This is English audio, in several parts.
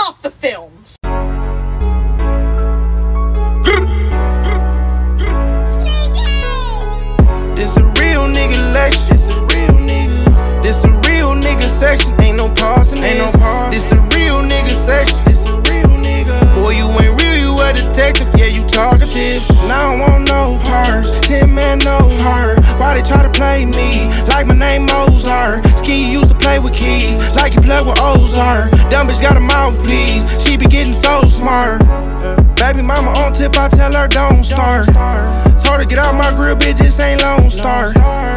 off the films. This a real nigga lecture. This a real nigga. This a real nigga section. Ain't no pausing. Ain't no pause. This a real nigga section. This a real nigga. Boy, you ain't real, you a detective. Yeah, you talkative. Now I don't want no parts. 10 man, no heart. Why they try to play me? Like my name Mozart. Ski used to play with keys. Like you play with Ozark. Dumb bitch got a mouthpiece. She be getting so smart. Baby mama on tip, I tell her don't start. Told her get out my grill, bitch, this ain't Lone Star.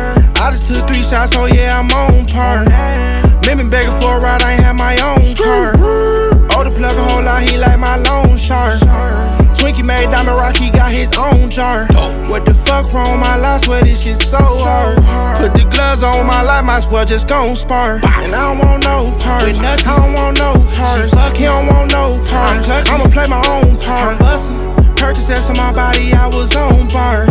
I just took 3 shots, so yeah, I'm on par. Been begging for a ride, I ain't had my own car. Oh, the plug a whole lot, he like my loan shark. Twinkie made Diamond Rock, he got his own jar. What the fuck wrong with my life, swear this shit so hard. Put the gloves on my life, might as well just gon' spar. And I don't want no parts, I don't want no parts. He don't want no parts, I'ma play my own part. Percocets on my body, I was on bars.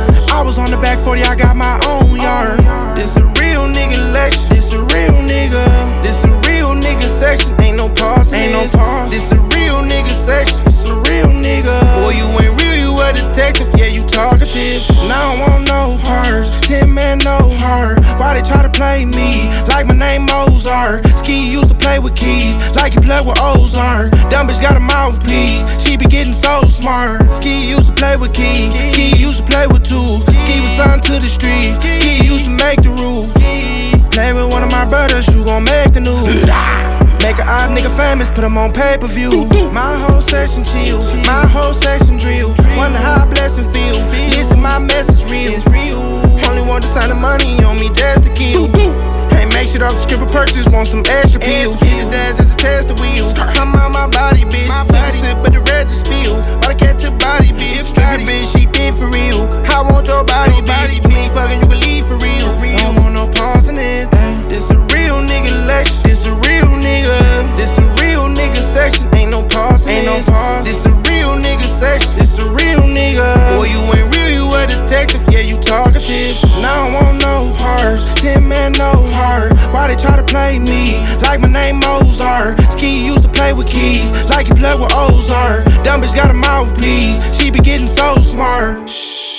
I was on the back 40, I got my own yard. This a real nigga lecture, this a real nigga. This a real nigga section, ain't no pause, ain't no pause. This a real nigga section, this a real nigga. Boy, you ain't real, you a detective, yeah, you talkative. Now I don't want no parts, 10 man, no heart. Why they try to play me? Like my name Mozart. Ski used to play with keys, like you play with Ozark. Dumb bitch got a mouthpiece, she be getting so smart. Ski used to play with keys, Ski used to play with tools. Ski was signed to the streets, Ski used to make the rules. Play with one of my brothers, you gon' make the news. Make a op nigga famous, put him on pay-per-view. My whole section chill, my whole section drill. Wonder how blessing feel, listen my message real. Only want to sign the money on me just to kill. Ain't make shit off the script of purchase, want some extra pills. Hit the dash just to test the wheel. I'm out my body, bitch. Take a sip but the red just spill. Wanna catch your body, bitch. Stupid bitch, she thin for real. I want your body, bitch. If you ain't fucking, you can leave for real. Don't want no pause in it. This a real nigga lecture. This a real nigga. This a real nigga section. Ain't no pause, ain't no pause. This a real nigga section. This a real nigga. Boy, you ain't real, you a detective. Yeah, you talkative. Now I don't want no parts. 10 man, no heart. Why they try to play me? Like my name Mozart. Ski used to play with keys, like you play with Ozark. Dumb bitch got a mouthpiece, she be getting so smart.